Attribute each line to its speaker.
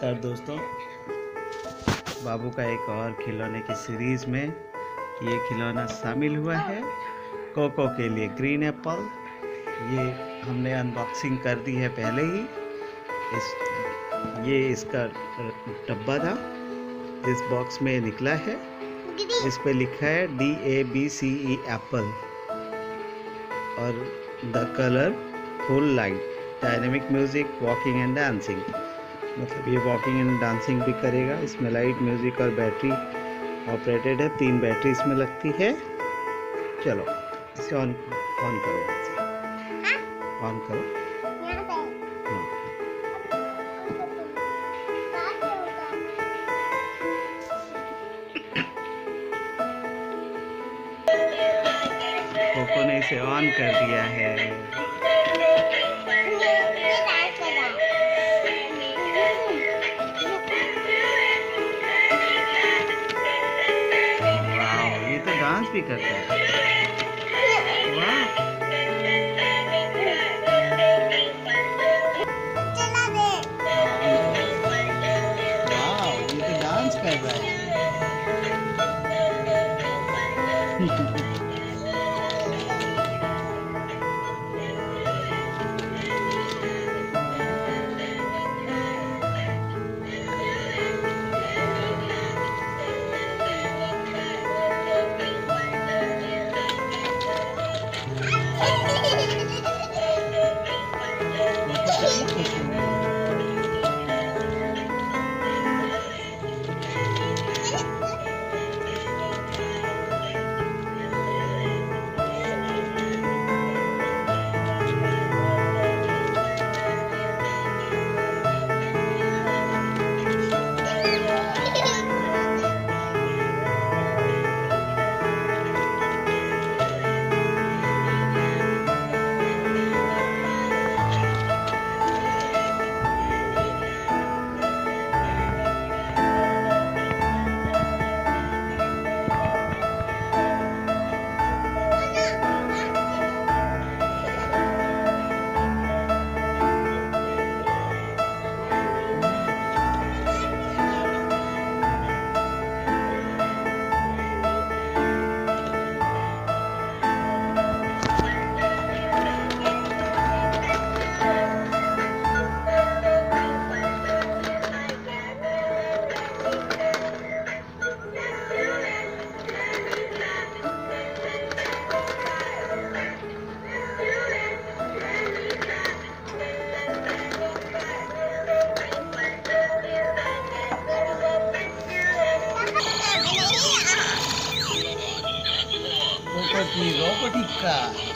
Speaker 1: नमस्कार दोस्तों, बाबू का एक और खिलौने की सीरीज़ में ये खिलौना शामिल हुआ है। कोको के लिए ग्रीन एप्पल। ये हमने अनबॉक्सिंग कर दी है पहले ही। ये इसका डब्बा था, इस बॉक्स में निकला है। इस पे लिखा है DABCE एप्पल और the colourful light dynamic music walking and dancing. मतलब ये वॉकिंग एंड डांसिंग भी करेगा। इसमें लाइट म्यूजिक और बैटरी ऑपरेटेड है। 3 बैटरी इसमें लगती है। चलो इसे ऑन करो, ऑन करो। हाँ। कोको ने इसे ऑन कर दिया है। डांस भी करता है। वाह, ये तो डांस कर रहा है। रोबोटिक का